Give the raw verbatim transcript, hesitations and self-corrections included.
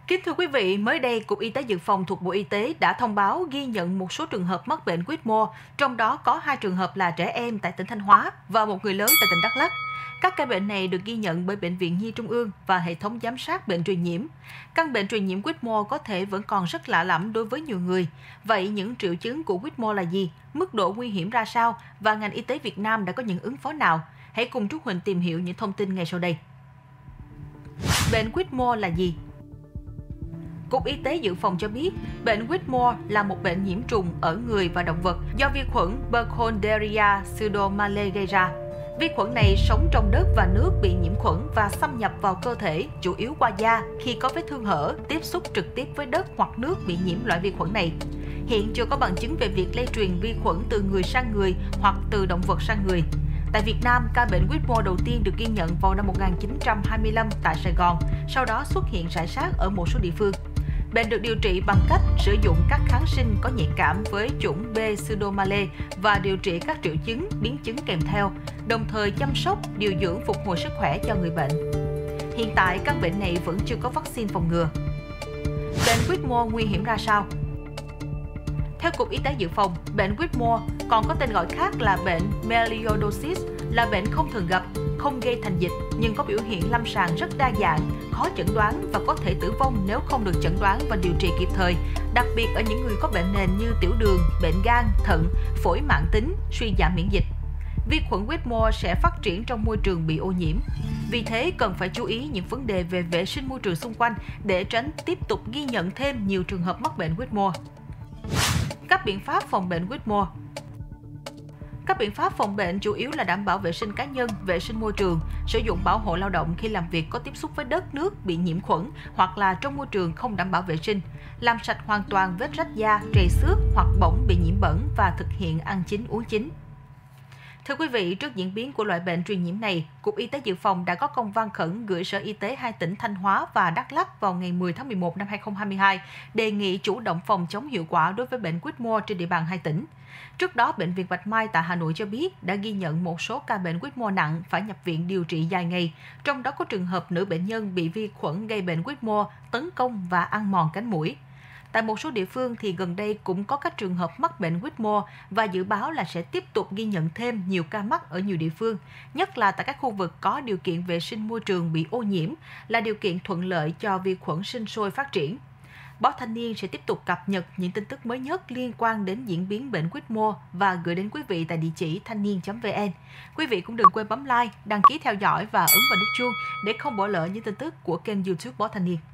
Kính thưa quý vị, mới đây, Cục Y tế Dự phòng thuộc Bộ Y tế đã thông báo ghi nhận một số trường hợp mắc bệnh Whitmore, trong đó có hai trường hợp là trẻ em tại tỉnh Thanh Hóa và một người lớn tại tỉnh Đắk Lắk. Các ca bệnh này được ghi nhận bởi Bệnh viện Nhi Trung ương và hệ thống giám sát bệnh truyền nhiễm. Căn bệnh truyền nhiễm Whitmore có thể vẫn còn rất lạ lẫm đối với nhiều người. Vậy những triệu chứng của Whitmore là gì? Mức độ nguy hiểm ra sao? Và ngành y tế Việt Nam đã có những ứng phó nào? Hãy cùng Trúc Huỳnh tìm hiểu những thông tin ngay sau đây. Bệnh Whitmore là gì? Cục Y tế Dự phòng cho biết, bệnh Whitmore là một bệnh nhiễm trùng ở người và động vật do vi khuẩn Burkholderia pseudomallei gây ra. Vi khuẩn này sống trong đất và nước bị nhiễm khuẩn và xâm nhập vào cơ thể, chủ yếu qua da khi có vết thương hở, tiếp xúc trực tiếp với đất hoặc nước bị nhiễm loại vi khuẩn này. Hiện chưa có bằng chứng về việc lây truyền vi khuẩn từ người sang người hoặc từ động vật sang người. Tại Việt Nam, ca bệnh Whitmore đầu tiên được ghi nhận vào năm một nghìn chín trăm hai mươi lăm tại Sài Gòn, sau đó xuất hiện rải rác ở một số địa phương. Bệnh được điều trị bằng cách sử dụng các kháng sinh có nhạy cảm với chủng B pseudomallei và điều trị các triệu chứng, biến chứng kèm theo, đồng thời chăm sóc, điều dưỡng phục hồi sức khỏe cho người bệnh. Hiện tại, căn bệnh này vẫn chưa có vaccine phòng ngừa. Bệnh Whitmore nguy hiểm ra sao? Theo Cục Y tế Dự phòng, bệnh Whitmore còn có tên gọi khác là bệnh melioidosis, là bệnh không thường gặp, không gây thành dịch nhưng có biểu hiện lâm sàng rất đa dạng, khó chẩn đoán và có thể tử vong nếu không được chẩn đoán và điều trị kịp thời, đặc biệt ở những người có bệnh nền như tiểu đường, bệnh gan, thận, phổi mãn tính, suy giảm miễn dịch. Vi khuẩn Whitmore sẽ phát triển trong môi trường bị ô nhiễm. Vì thế, cần phải chú ý những vấn đề về vệ sinh môi trường xung quanh để tránh tiếp tục ghi nhận thêm nhiều trường hợp mắc bệnh Whitmore. Các biện pháp phòng bệnh Whitmore. Các biện pháp phòng bệnh chủ yếu là đảm bảo vệ sinh cá nhân, vệ sinh môi trường, sử dụng bảo hộ lao động khi làm việc có tiếp xúc với đất, nước bị nhiễm khuẩn hoặc là trong môi trường không đảm bảo vệ sinh, làm sạch hoàn toàn vết rách da, trầy xước hoặc bỏng bị nhiễm bẩn và thực hiện ăn chín uống chín. Thưa quý vị, trước diễn biến của loại bệnh truyền nhiễm này, Cục Y tế Dự phòng đã có công văn khẩn gửi Sở Y tế hai tỉnh Thanh Hóa và Đắk Lắk vào ngày mười tháng mười một năm hai nghìn không trăm hai mươi hai, đề nghị chủ động phòng chống hiệu quả đối với bệnh Whitmore trên địa bàn hai tỉnh. Trước đó, Bệnh viện Bạch Mai tại Hà Nội cho biết đã ghi nhận một số ca bệnh Whitmore nặng phải nhập viện điều trị dài ngày, trong đó có trường hợp nữ bệnh nhân bị vi khuẩn gây bệnh Whitmore tấn công và ăn mòn cánh mũi. Tại một số địa phương thì gần đây cũng có các trường hợp mắc bệnh Whitmore và dự báo là sẽ tiếp tục ghi nhận thêm nhiều ca mắc ở nhiều địa phương, nhất là tại các khu vực có điều kiện vệ sinh môi trường bị ô nhiễm, là điều kiện thuận lợi cho vi khuẩn sinh sôi phát triển. Báo Thanh niên sẽ tiếp tục cập nhật những tin tức mới nhất liên quan đến diễn biến bệnh Whitmore và gửi đến quý vị tại địa chỉ thanh niên chấm vn. Quý vị cũng đừng quên bấm like, đăng ký theo dõi và ấn vào nút chuông để không bỏ lỡ những tin tức của kênh YouTube Báo Thanh niên.